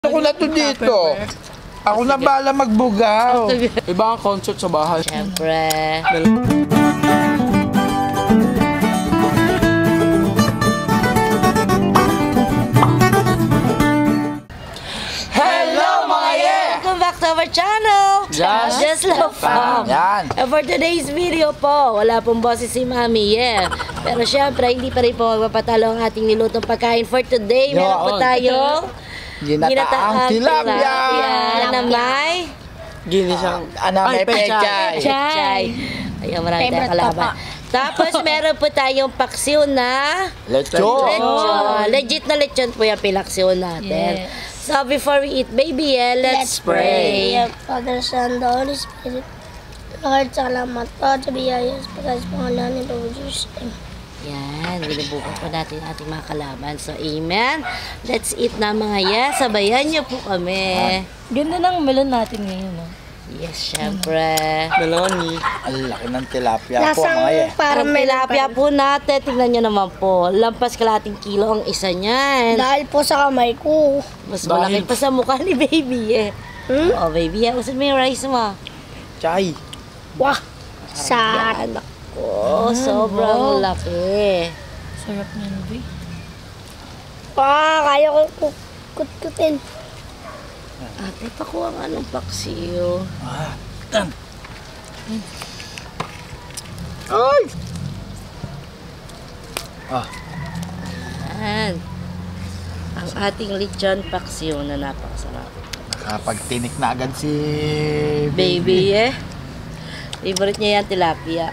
Ako na to dito. Ako na bala magbugaw. Iba ang concert sa bahay. Siyempre. Hello mga yeah! Welcome back to our channel. Just Lafam. Yan. And for today's video po, wala pong boses si Mami, yeah. Pero syempre, hindi pa rin po magpapatalo ang ating nilutong pagkain for today. Meron po tayo Ginataang tilapia. Na may Ginisang. May pechay. chay. Ayan, marami tayong kalaban. Tapos meron po tayong paksiw na Lechon. lechon. Legit na lechon po yung pinaksiw natin. So before we eat, baby, let's pray. Father, Son, the Holy Spirit. Lord, salamat po sa biyaya sa pagkas pangalan ni Lord Jesus. Yan, binubukan po natin ating mga kalaban. So, amen. Let's eat na mga yes. Sabayan niyo po kami. Ganda ng melon natin ngayon, no? Yes, syempre. Meloni. Ang laki ng tilapia po mga yeah. Parang tilapia po natin. Tingnan niyo naman po. Lampas kalating kilo ang isa niyan. Dahil po sa kamay ko. Mas malaki pa sa mukha ni baby eh. Oh, baby, usad mo yung rice mo. Chay. Wah! Sa Anak ko, sobrang laki. Sarap na yun, babe. kaya ko kutkutin. Ate, pakuha nga ng paksiw. Ay! Yan. Ang ating lechon paksiw na napakasarap. Nakapagtinik na agad si Baby eh. Favorite niya yan, tilapia.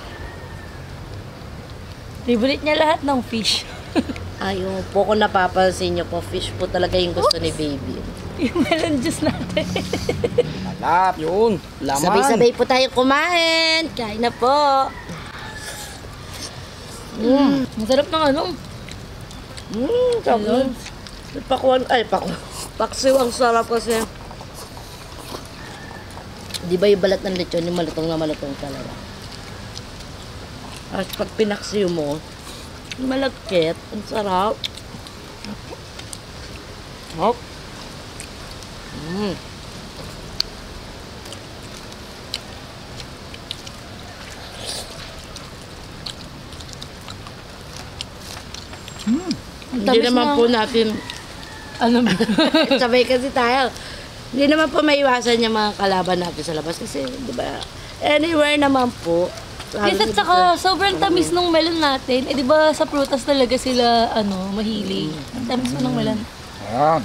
Favorite niya lahat ng fish. Ayun po, kung napapansin niyo po, fish po talaga yung gusto ni baby. Yung melon juice natin. Malap. Yun. Laman. Sabay-sabay po tayo kumain. Kain na po. Ang sarap ng ano. Melon. Paksiw ang sarap kasi. Di ba yung balat ng lechon, yung malutong na malutong talaga. At pag pinaksiw mo, malagkit, ang sarap. Hop. Hindi naman po natin, sabay kasi tayo. Hindi naman po maiwasan yung mga kalaban natin sa labas kasi, di ba, anywhere naman po. Yes, at saka sobrang tamis ng melon natin. Eh, di ba sa prutas talaga sila, mahilig. Ang tamis mo ng melon. Ayan.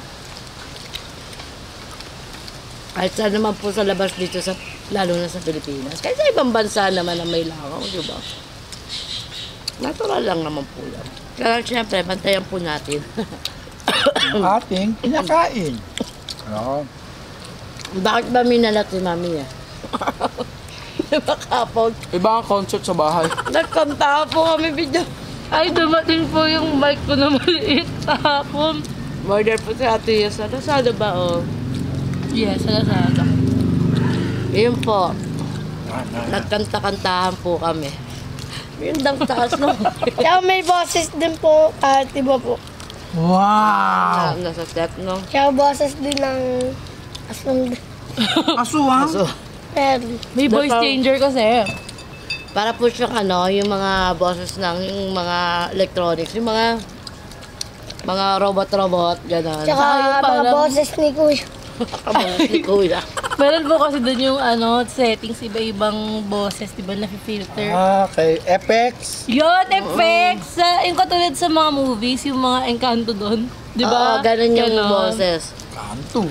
Kahit saan naman po sa labas dito, lalo na sa Pilipinas. Kahit sa ibang bansa naman na may langaw, di ba? Natural lang naman po yan. Kaya siyempre, bantayan po natin. Ang ating kinakain. Ano? Bakit ba minalat si Mami eh? Nakapag. Iba ang concert sa bahay. Nagkanta po kami video. Ay, dumating po yung mic ko na maliit kahapon. Murder po si Ate Yesa. Nasado ba oh? Yes, salasada. Yun po. Nagkanta-kantahan po kami. Yung dang taas no. Kaya may boses din po, iba po. Wow! Nasa set no. Kaya boses din ng asong Aswang? So, meron. May voice changer kasi. para po siyang yung mga boses ng yung mga electronics, yung mga robot-robot, gano'n. Tsaka mga parang- boses ni Kuya. Kaboses ni Kuya. Meron po kasi doon yung settings, iba-ibang boses, di ba, na-filter. Kay Apex. Yun, effects! Yung katulad sa mga movies, yung mga engkanto doon. Di ba? Oo, ganun yung boses. Kanto.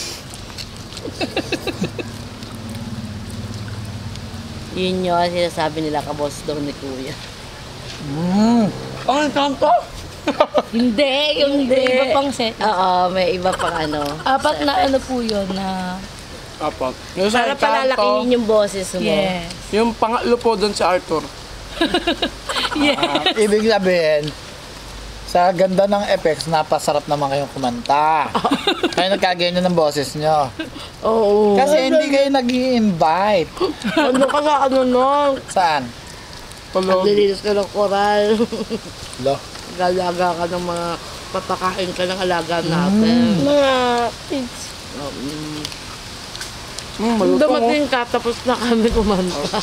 Yun yung sinasabi nila kaboses daw ni Kuya. Ang kanto? Hindi, yung iba pang set. Oo, may iba pang Apat na po yun na... Apat. Yung sa Para palalakihin yung boses mo. Yes. Yung pangatlo po doon si Arthur. Ibig sabihin, sa ganda ng effects, napasarap naman kayong kumanta. Kaya nagkaganyan ng boses nyo. Oo. Kasi hindi kayo nag-i-invite. Ano ka sa nun? Saan? Tulog. Naglilinis ka ng koral. Lo. Galaga ka ng mga papakain ka ng alaga natin. Mga pigs. Nung Malutong oh. dumating ka, tapos na kami kumanta.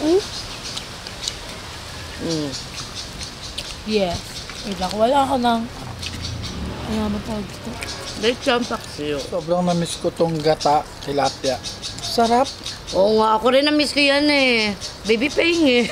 Yes. Wait lang, wala ako ng... Ano mo tawag dito? Lechon paksiw. Sobrang namiss ko tong gata, tilapia. Sarap. Oo nga, ako rin na-miss ko yan eh. Baby pain eh.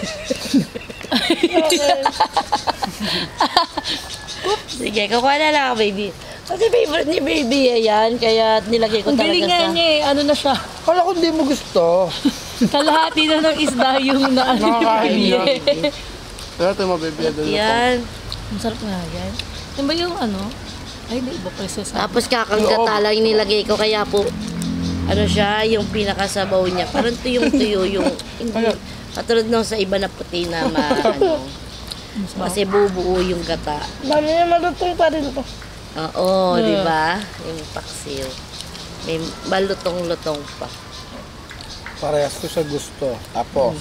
Sige, kukuha na lang ako, baby. Kasi favorite ni baby eh yan, kaya nilagay ko Ang talaga galing nga sa... niya eh. Ano na siya? Kala ko hindi mo gusto. Kalahati na ng isda yung na ano Nakakain ni yan. baby. Kaya ito mabibigyan doon. Yan. Ang sarap nga yan. Yan ba yung ano? Ay, hindi iba pa isa sa... Tapos kakangkata lang yung nilagay ko, kaya po, ano siya, yung pinakasabaw niya. Parang tuyong-tuyo yung... Hindi, katulad nung sa iba na puti na ano. Kasi bubuo yung gata. Dami na malutong pa rin to. Oo, di ba? Yung paksiw. May malutong-lutong pa. Parehas ko sa gusto. Tapos.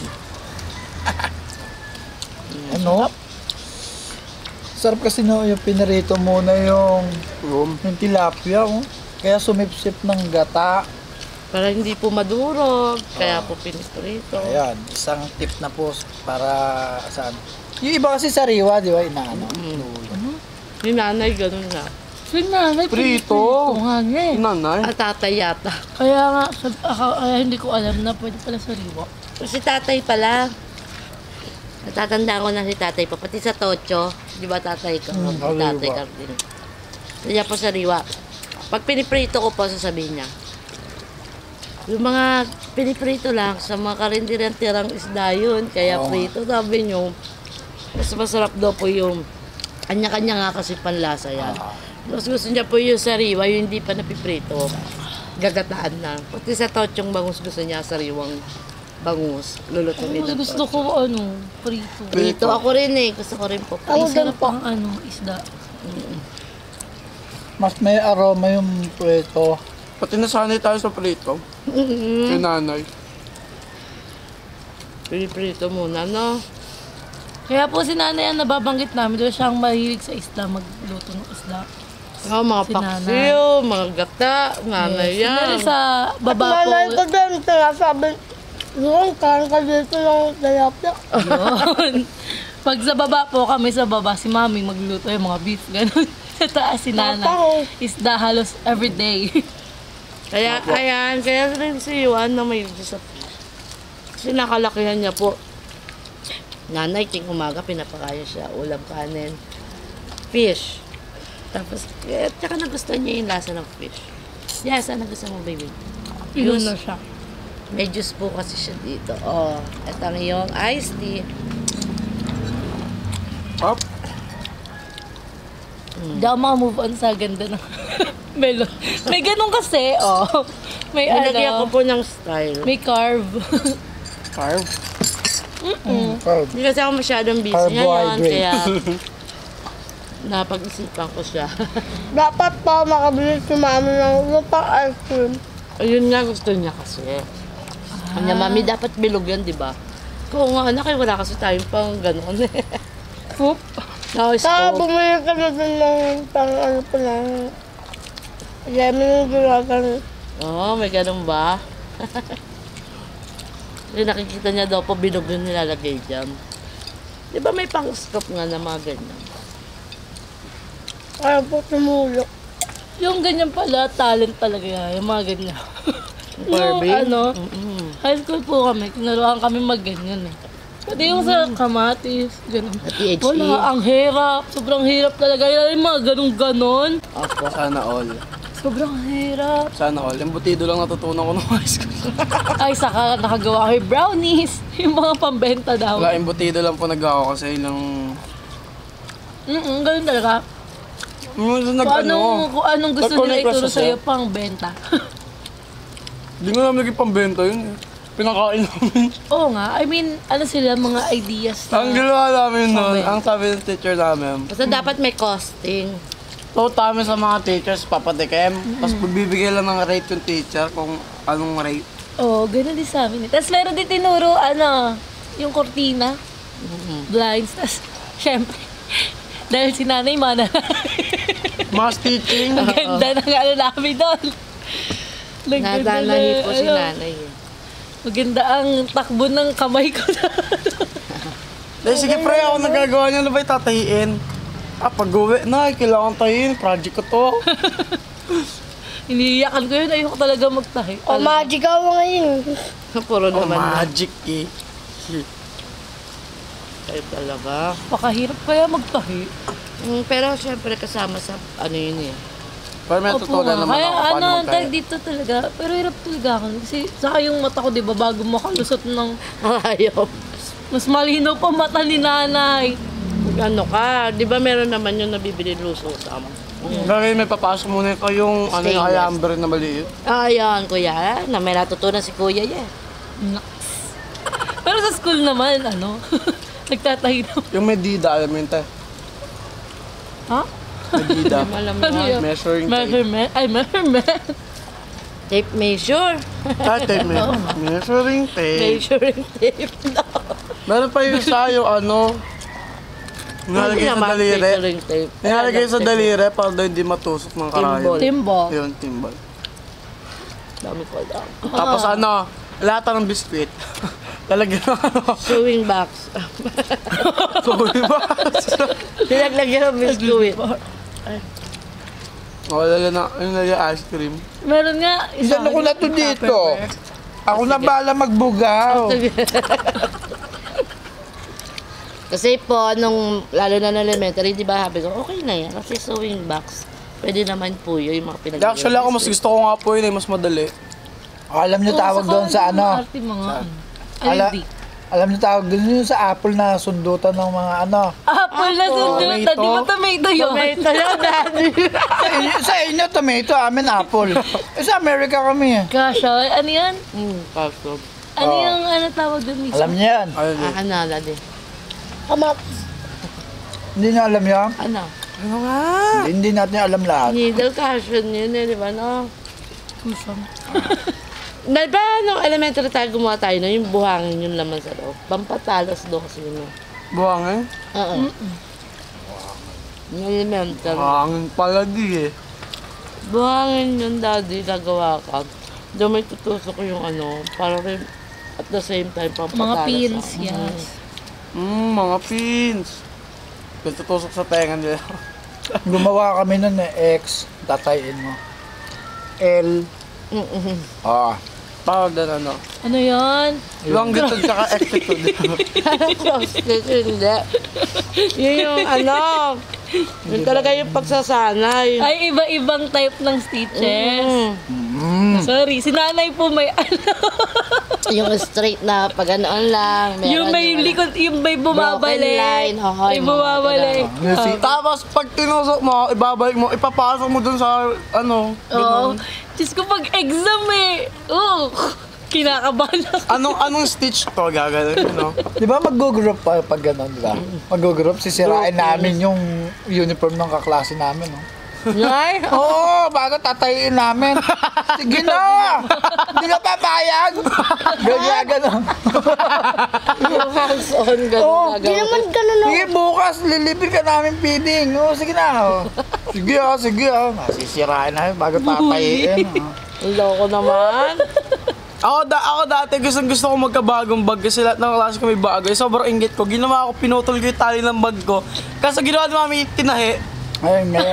Ano? Sarap kasi no, yung pinarito muna yung tilapia. Oh. Kaya sumipsip ng gata. Para hindi po madurog, kaya po piniprito. Ayan, isang tip na po para saan. Yung iba kasi sariwa, di ba? Inaano. Yung nanay, ganun na. Si nanay, Prito. nga niya eh. Nanay. At tatay yata. Kaya nga, hindi ko alam na pwede pala sariwa. Si tatay pala. Natatandaan ko na si tatay pa. Pati sa Tocho, di ba tatay ko? Tatay ka din. Kaya po sariwa. Pag piniprito ko po, sasabihin niya. Yung mga piniprito lang, sa mga karinderang tirang isda yun. Kaya prito, sabi niyo. Mas masarap daw po yung kanya-kanya nga kasi panlasa yan. Mas gusto niya po yung sariwa, yung hindi pa napiprito. Gagataan na. Pati sa Tochong bangus gusto niya sariwang bangus. Lulutuin Mas na gusto ko ano, prito. Prito ako rin eh. Gusto ko rin po. Ang sarap ang ano, isda. Mas may aroma yung prito. Pati nasanay tayo sa prito. Si nanay. Piniprito muna, no? Kaya po si nanay ang nababanggit namin, doon siyang mahilig sa isda, magluto ng isda. Oh, mga Si paksiw, mga gata, nanay yan. Sinari sa baba po. Malay ko din, sinasabi, yun, kain ka dito ng tilapia. Yun. Pag sa baba po kami sa baba, si mami magluto yung mga beef, ganun. Sa taas si nanay. Isda halos everyday. Kaya, ayan, kaya rin si Juan na may sa kasi nakalakihan niya po. Nanay, ting umaga, pinapakaya siya, ulam kanin, fish. Tapos, tsaka nagustuhan niya yung lasa ng fish. Yes, ano gusto mo, baby? Yun na siya. May juice po kasi siya dito. Oh, ito ang iyong iced tea. Up. Hindi ako maka-move on sa ganda ng melon. May ganun kasi, oh. May Nilagyan ko ano, po ng style. may carve. Carb. Carb. Hindi kasi ako masyadong busy ngayon, Carbohydrate. kaya napag-isipan ko siya. Dapat pa makabili si mami ng lupang ice cream. Ayun nga, gusto niya kasi. Kanya, mami, dapat bilog yan, di ba? Kung nga, anak, wala kasi tayong pang gano'n eh. Poop. No, Saka scoop. bumili ka na din ng pang ano pa lang. Lemon yung gulagan. Oo, may ganun ba? Yung nakikita niya daw po, bilog yung nilalagay dyan. Di ba may pang-scoop nga na mga ganyan? Kaya po tumulok. Yung ganyan pala, talent talaga yan. Yung mga ganyan. Yung Barbie? ano, high school po kami, kinaruhan kami mag-ganyan eh. Pati yung sa kamatis, ganun. Sa PHE? Wala, ang hirap. Sobrang hirap talaga. Yung mga ganun-ganon. Opo. Sana all. Sobrang hirap. Sana all. Embutido lang natutunan ko nung high school. Ay, saka nakagawa kami brownies. Yung mga pambenta daw. Wala, embutido lang po nagawa kasi lang... Ganun talaga. Kung anong gusto nila nag-connect ituro kasi siya. sa'yo pang benta. Hindi ko naman naging pambenta yun eh. Pinakain namin. Oo nga. I mean, ano sila, mga ideas Ang na... ginawa namin nun, Pambenta. ang sabi ng teacher namin, Basta dapat may costing. taught namin sa mga teachers, papatikim. Tapos pagbibigay lang ng rate yung teacher kung anong rate. Oo, ganun din sa amin. Tapos meron din tinuro, yung kortina. Blinds. Tapos, syempre, dahil si nanay mana Mga stitching. Ang ganda ng ano namin doon. Nadanahi po si nanay. Maganda ang takbo ng kamay ko na. Dahil sige pre, ako nagagawa niya na ba'y tatahiin? Pag-uwi na, kailangan tahiin. Project ko to. Iniiyakan ko yun. Ayoko talaga magtahi. Magic ako ngayon. Puro naman na. Magic eh. Kayo talaga. Pakahirap kaya magtahi. Pero syempre kasama sa ano yun eh. Pero may Opo tutunan nga. naman Kaya ako paano ano, magtahi. dito talaga. Pero hirap talaga ako. Kasi saka yung mata ko, di ba, bago makalusot ng... Ayaw. Mas malinaw pa mata ni nanay. Ano ka? Di ba meron naman yung nabibili lusutam? Gagawin, may papasok muna kayong ano yung Stainless. alambre na maliit. Ayan, kuya. Na may natutunan si kuya yan. Pero sa school naman, ano, nagtatahi naman. Yung medida, alam mo yun tayo. Ha? Medida. Alam mo Ano yan. yun? Measuring tape. Measurement? Ay, measurement. Tape measure. Tape. Measuring tape. Measuring tape. Meron pa yung sa yung ano. Nilalagay sa daliri. Measuring tape. Nilalagay sa daliri para daw hindi matusok ng karayo. Timbal. Yun, timbal. Dami ko lang. Tapos ano, lata ng biskwit. Lalagyan ng ano. Sewing box. Sorry ba? Pinaglagyan ng biskuit. O, lalagyan na, yung lalagyan ice cream. Meron nga. Isan ako na to dito. Ako na bala magbugaw. Kasi po, nung lalo na ng elementary, di ba, sabi ko, okay na yan. Kasi sewing box. Pwede naman po yun, yung mga pinaglagyan. Actually ako mas gusto ko nga po yun mas madali. Alam niyo tawag doon sa ano? Alam niyo tawag doon yung sa apple na sundutan ng mga ano. Apple na sundutan. Di ba tomato yun? Tomato yun, daddy. Sa inyo tomato, amin apple. Sa America kami. Kasha, ano yan? Kaso. Ano yung ano tawag doon mismo? Alam niyo yan. Ayun yun. Kanala din. Kamatis. Hindi niyo alam yan? Ano? Ano nga? Hindi natin alam lahat. Needle cushion yun eh, di ba, no? Di ba, nung elementary tayo gumawa tayo na yung buhangin yung laman sa loob. Pampatalas doon kasi yun. Buhangin? Oo. Yung elementary. Buhangin pala di eh. Buhangin yun, daddy, nagawa ka. Doon may tutusok ko yung ano, para rin at the same time pampatalas. Mga pins, ako. yes. Mga pins. Tutusok sa tenga nila. Gumawa kami nun eh, X, tatayin mo. L, Tawag na ano. Ano yan? Longitude tsaka extitude. Prostate, hindi. Yun yung ano, yun talaga yung pagsasanay. Ay, iba-ibang type ng stitches. Sorry, si nanay po may ano. Yung straight na pag anoon lang. Meron yung may likod, yung may bumabalik. broken line, May bumabalik. Tapos pag tinusok mo, ibabalik mo, ipapasok mo dun sa ano. Oo. Diyos ko pag exam eh. Kinakabahan ako. Anong stitch to gagawin, no? di ba mag-group pa pag gano'n, di ba? Mag-group, sisirain namin yung uniform ng kaklase namin, no? Nay? Oo, bago tatayin namin. Sige na! Hindi ka papayag! Gano'n. Yung hands-on, gano'n Oo, gagawin. Hindi naman ganun ako. Sige, bukas, lilipin ka namin feeding. Oo, sige na. Oh. Sige. Masisirain namin bago tatayin. Ang loko naman. Ako dati gusto ko magkabagong bag kasi lahat ng klase ko may bago. Sobrang inggit ko. Ginawa ko, pinutol ko yung tali ng bag ko. Kasi ginawa ni mami, tinahi. Ayun nga.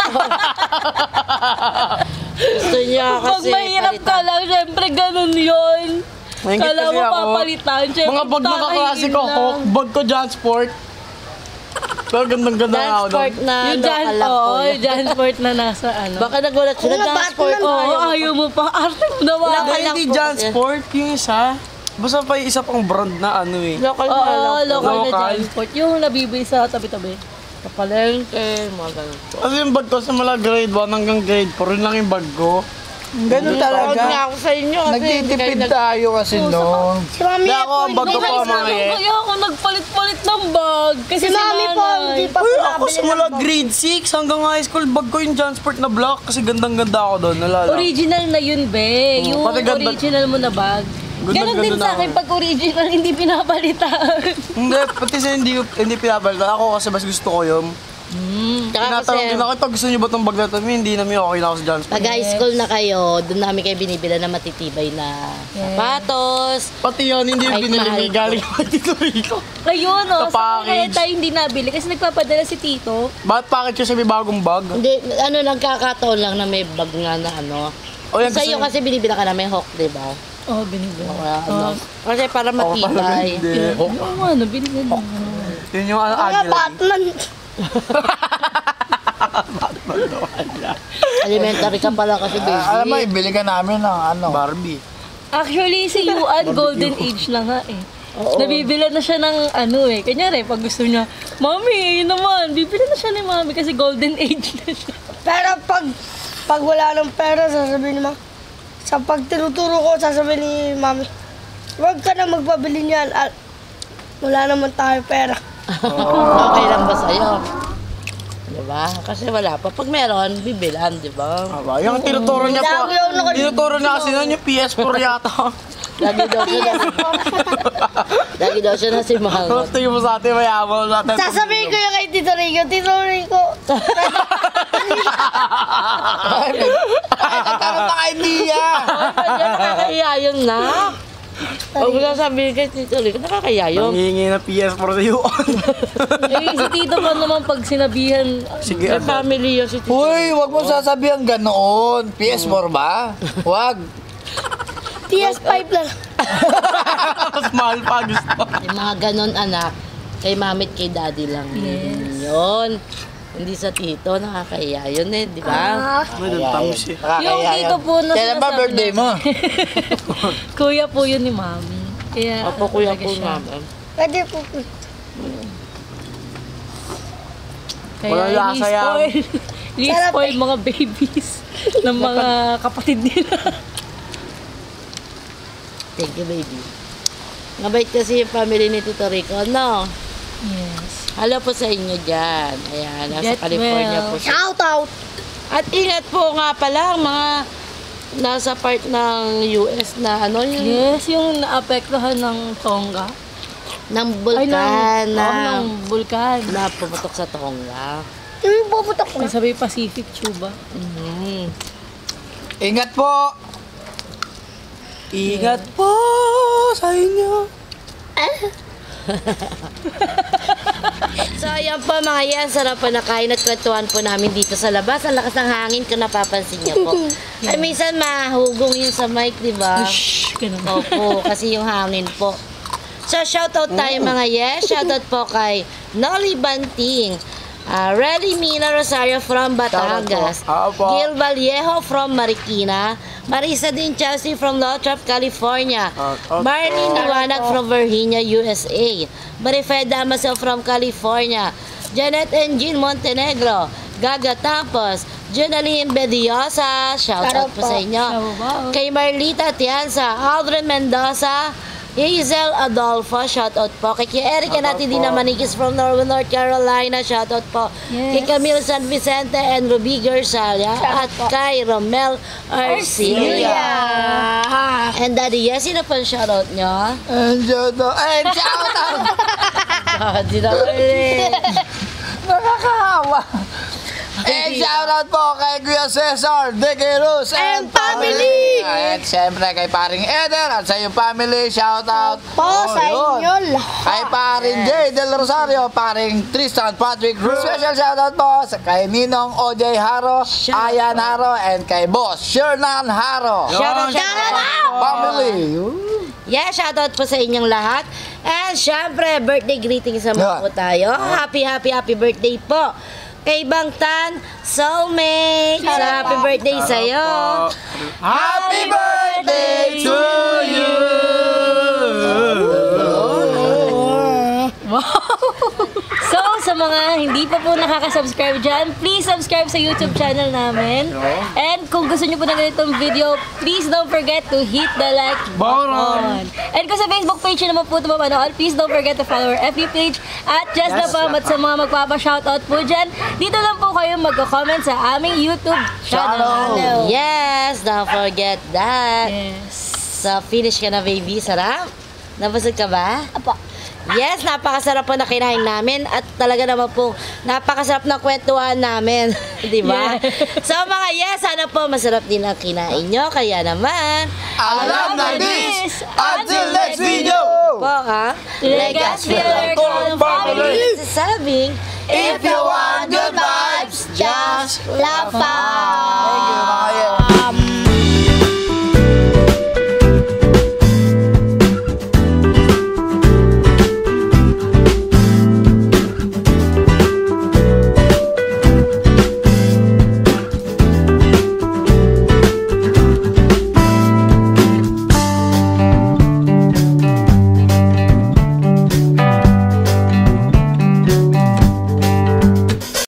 Gusto niya Pag kasi mahirap ka lang, syempre ganun yun. Nainggit Kala kasi mo ako. papalitan, syempre Mga bag na kaklase ko, tatayin Hawk, bag ko Jansport. Pero gandang-ganda nga ako doon. Jansport na Yung local lang po. yung Jansport na nasa ano. Baka nagulat sila, Mga Jansport. bata Oo, ayaw mo pa. Arte mo naman. Local Hindi, lang hindi po Jansport, yung isa. Basta pa yung isa pang brand na ano eh. Local na Oo, lang po. local na Local. Jansport. Yung nabibili sa tabi-tabi. Kapalengke, mga ganun po. Kasi yung bag ko sa mala grade 1 hanggang grade 4, yun lang yung bag ko. Ganun Tawag talaga. nga ako sa inyo kasi hindi kayo Nagtitipid nag... tayo kasi noon. Si Mami Hindi ako, ang bag ko Nung pa high mga school, eh. kaya ako nagpalit-palit ng bag. Kasi Si Mami po, hindi pa Uy, po ako nabili ng simula bag. grade 6 hanggang high school, bag ko yung Jansport na black kasi gandang-ganda ako doon, nalala. Original na yun, be. Yung pati ganda- original mo na bag. Ganon din Gandang-ganda sa akin na pag original, hindi pinapalitan. Hindi, pati sa hindi pinapalitan. Ako kasi mas gusto ko yun. Tsaka Tinatanong din kasi, ako, ito gusto niyo ba itong bag na ito? Hindi namin okay na ako sa John's. pag high school na kayo, doon namin kayo binibila na matitibay na sapatos. Pati yun, hindi yung Kahit binili mahal ni galing kay Tito Rico. Ayun, oh. Sa Sa kaya package. tayo hindi nabili kasi nagpapadala si Tito. Bakit package siya may bagong bag? Hindi, nagkakataon lang na may bag nga na ano. O yan, Sa gusto iyo kasi binibila ka na may hawk, di ba? Oh, binibili. Kaya ano. Kasi para matibay. Hindi. Oo, ano, binibili. Yun yung Mga agila. Batman. Elementary ka pala kasi, baby. Alam mo, ibili ka namin ng ano. Barbie. Actually, si Yuan, golden age na nga eh. Oo. Nabibila na siya ng ano eh. Kanyari, pag gusto niya, Mami, yun naman, bibili na siya ni Mami kasi golden age na siya. Pero pag wala ng pera, sasabihin ni Mami. Sa pag tinuturo ko, sasabihin ni Mami, huwag ka na magpabili niyan. Wala naman tayo pera. Okay lang ba sa'yo? Diba? Kasi wala pa. Pag meron, bibilan, diba? Aba, yung tinuturo niya po. Lagi ako nakalimutan. Tinuturo niya kasi nun yung PS4 yata. Lagi daw siya na si Mama. Tapos tingin mo sa atin, mayaman natin. Sasabihin ko yung kay Tito Rico. Tito Rico. Ay, nagkaroon ng idea. Nakakaya yun na. Huwag mo lang sabihin kay Tito Rico, nakakaya yun. Nangihingi na PS4 sa iyo. Eh, si Tito pa naman pag sinabihan, Sige, May family yun si Tito. Uy, wag mo sasabihan ganoon. PS4 ba? Wag. PS5 lang. Mas mahal pa gusto. Yung mga ganon anak, kay mami at kay daddy lang. Yun. Hindi sa tito, nakakaya yun eh, di ba? May tamis eh. yung Tito po na Kailan ba sinasabi birthday na- mo? Kuya po yun ni Mami. Kaya, Opo, kuya talaga po siya. mama. Pwede po. Kaya Walang lasa yan. ini-spoil mga babies ng mga kapatid nila. Thank you, baby. Mabait kasi yung family ni Tito Rico, no? Yes. Hello po sa inyo dyan. Ayan, nasa Get California well. po siya. Shout out. At ingat po nga pala ang mga nasa part ng US na ano yung Yes, yung naapektuhan ng Tonga. ng bulkan ng bulkan. na pumutok sa Tonga. Yung puputok ko. Sa may Pacific, Cuba. Mhm. Ingat po. Ingat po sa inyo. So, ayan po mga yan. Sarap po nakain at kwentuhan po namin dito sa labas. Ang lakas ng hangin kung napapansin niyo po. Ay, minsan mahugong yun sa mic, di ba? Shhh, ganun. Opo, kasi yung hangin po. So, shoutout tayo mga yes. Shoutout po kay Nolly Banting. Relly Mina Rosario from Batangas. Opo. Gil Vallejo from Marikina. Marisa Din Chelsea from Lothrop, California. Marlene Liwanag from Virginia, USA. Marifed Damasio from California. Janet and Jean Montenegro. Gaga Tampos. Junaline Bediosa. Shoutout po sa inyo. Shoutout. Kay Marlita Tianza. Aldrin Mendoza. Hazel Adolfo, shoutout po. Kay Erika natin din na Manikis from Norway, North Carolina, shoutout po. Yes. Kay Camille San Vicente and Ruby Gersalia at kay Romel Arcilia. And Daddy, yes, sino po ang shoutout nyo? Shout out. Di na ulit. Nakakahawa. Shout out po kay Kuya Cesar, Dequeros and family. At syempre kay paring Eder at sa iyong family, shout out Po sa yun. inyo lahat. Kay paring Jay Del Rosario, paring Tristan Patrick Cruz. Special shout out po sa kay Ninong OJ Haro, Ayan Haro, and kay Boss Shernan Haro. Shoutout, shoutout. Family. Yeah, shoutout po sa inyong lahat. And syempre, birthday greetings naman po tayo. Happy birthday po. Kay Bangtan, soulmate. Happy birthday sa'yo. Happy birthday to you! So, sa mga hindi pa po nakaka-subscribe dyan, please subscribe sa YouTube channel namin. And kung gusto nyo po ng ganitong video, please don't forget to hit the like button. And kung sa Facebook page nyo naman po ito mapanood, please don't forget to follow our FB page at Just Lafam. At sa mga magpapa-shoutout po dyan, dito lang po kayo magko-comment sa aming YouTube channel. Yes, don't forget that. Yes. So, finish ka na, baby. Sarap? Nabusog ka ba? Apo. Yes, napakasarap po na kinain namin at talaga naman po napakasarap na kwentuhan namin. Di ba? So mga yes, sana po masarap din ang kinain nyo. Kaya naman, Alam na this! Until next video! po ha, Legacy Lelecon family. Sasabing, If you want good vibes, just lafang!